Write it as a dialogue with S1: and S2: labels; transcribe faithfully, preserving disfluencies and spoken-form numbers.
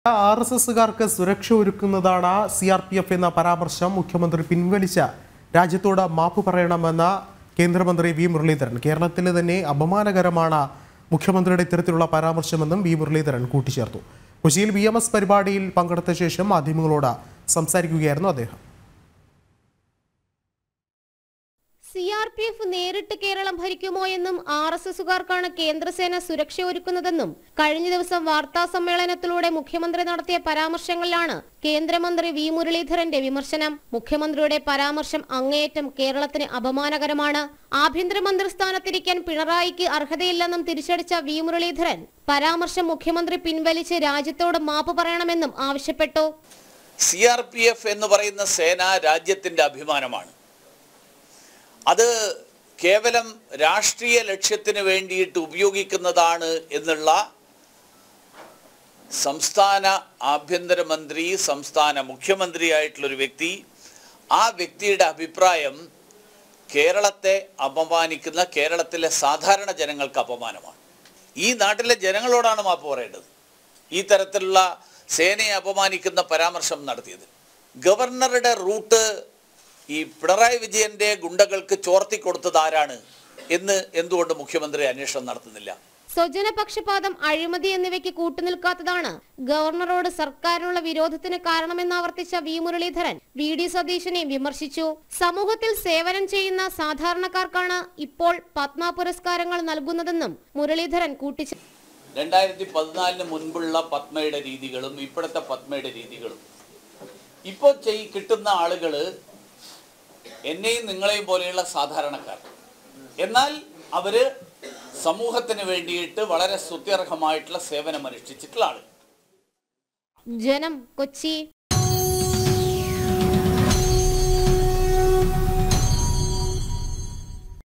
S1: R S എസുകാർക്ക് സുരക്ഷ ഒരുക്കുന്നതാണ് സി ആർ പി എഫ് എന്ന പരാമർശം മുഖ്യമന്ത്രി പിൻവലിച്ച രാജ്യത്തോട് മാപ്പ് പറയണമെന്ന കേന്ദ്രമന്ത്രി വി മുരളീധരൻ. കേരളത്തിലെ തന്നെ അപമാനകരമാണ് മുഖ്യമന്ത്രിയുടെ ഇത്തരത്തിലുള്ള പരാമർശമെന്നും വി മുരളീധരൻ കൂട്ടിച്ചേർത്തു. കൊച്ചിയിൽ ബി എം എസ് പരിപാടിയിൽ പങ്കെടുത്ത ശേഷം മാധ്യമങ്ങളോട് സംസാരിക്കുകയായിരുന്നു അദ്ദേഹം.
S2: സി ആർ പി എഫ് നേരിട്ട് കേരളം ഭരിക്കുമോ എന്നും ആർ എസ് എസുകാർക്കാണ് കേന്ദ്രസേന സുരക്ഷ ഒരുക്കുന്നതെന്നും കഴിഞ്ഞ ദിവസം വാർത്താ സമ്മേളനത്തിലൂടെ മുഖ്യമന്ത്രി നടത്തിയ പരാമർശങ്ങളിലാണ് കേന്ദ്രമന്ത്രി വി മുരളീധരന്റെ വിമർശനം. മുഖ്യമന്ത്രിയുടെ പരാമർശം അങ്ങേയറ്റം കേരളത്തിന് അപമാനകരമാണ്. ആഭ്യന്തരമന്ത്രി സ്ഥാനത്തിരിക്കാൻ പിണറായിക്ക് അർഹതയില്ലെന്നും തിരിച്ചടിച്ച വി മുരളീധരൻ പരാമർശം മുഖ്യമന്ത്രി പിൻവലിച്ച് രാജ്യത്തോട് മാപ്പ് പറയണമെന്നും ആവശ്യപ്പെട്ടു.
S3: സി ആർ പി എഫ് എന്ന് പറയുന്ന സേന രാജ്യത്തിന്റെ അഭിമാനമാണ്. അത് കേവലം രാഷ്ട്രീയ ലക്ഷ്യത്തിന് വേണ്ടിയിട്ട് ഉപയോഗിക്കുന്നതാണ് എന്നുള്ള സംസ്ഥാന ആഭ്യന്തരമന്ത്രി, സംസ്ഥാന മുഖ്യമന്ത്രിയായിട്ടുള്ളൊരു വ്യക്തി, ആ വ്യക്തിയുടെ അഭിപ്രായം കേരളത്തെ അപമാനിക്കുന്ന കേരളത്തിലെ സാധാരണ ജനങ്ങൾക്ക് അപമാനമാണ്. ഈ നാട്ടിലെ ജനങ്ങളോടാണ് മാപ്പ് പറയേണ്ടത് ഈ തരത്തിലുള്ള സേനയെ അപമാനിക്കുന്ന പരാമർശം നടത്തിയത്. ഗവർണറുടെ റൂട്ട് ഈ പിണറായി വിജയന്റെ ഗുണ്ടകൾക്ക് ചോർത്തി കൊടുത്തത് ആരാണ് എന്ന് എന്തുകൊണ്ട് മുഖ്യമന്ത്രി അന്വേഷണം നടത്തുന്നില്ല?
S2: സ്വജന പക്ഷപാതം, അഴിമതി എന്നിവയ്ക്ക് കൂട്ടുനിൽക്കാത്തതാണ് ഗവർണറോട് സർക്കാരിനുള്ള വിരോധത്തിന് കാരണമെന്ന് ആവർത്തിച്ച വി മുരളീധരൻ വി ഡി സതീശനെ വിമർശിച്ചു. സമൂഹത്തിൽ സേവനം ചെയ്യുന്ന സാധാരണക്കാർക്കാണ് ഇപ്പോൾ പത്മ പുരസ്കാരങ്ങൾ നൽകുന്നതെന്നും മുരളീധരൻ കൂട്ടിച്ചേർത്തു.
S3: രണ്ടായിരത്തി പതിനാലിന് മുൻപുള്ള പത്മയുടെ രീതികളും ഇപ്പോഴത്തെ പത്മയുടെ രീതികളും ഇപ്പോൾ ചെയ് കിട്ടുന്ന ആളുകള് എന്നെയും നിങ്ങളെയും പോലെയുള്ള സാധാരണക്കാർ, എന്നാൽ അവര് സമൂഹത്തിന് വേണ്ടിയിട്ട് വളരെ സ്തുത്യർഹമായിട്ടുള്ള സേവനം അനുഷ്ഠിച്ചിട്ടുള്ള ആളുകൾ.
S2: ജനം, കൊച്ചി.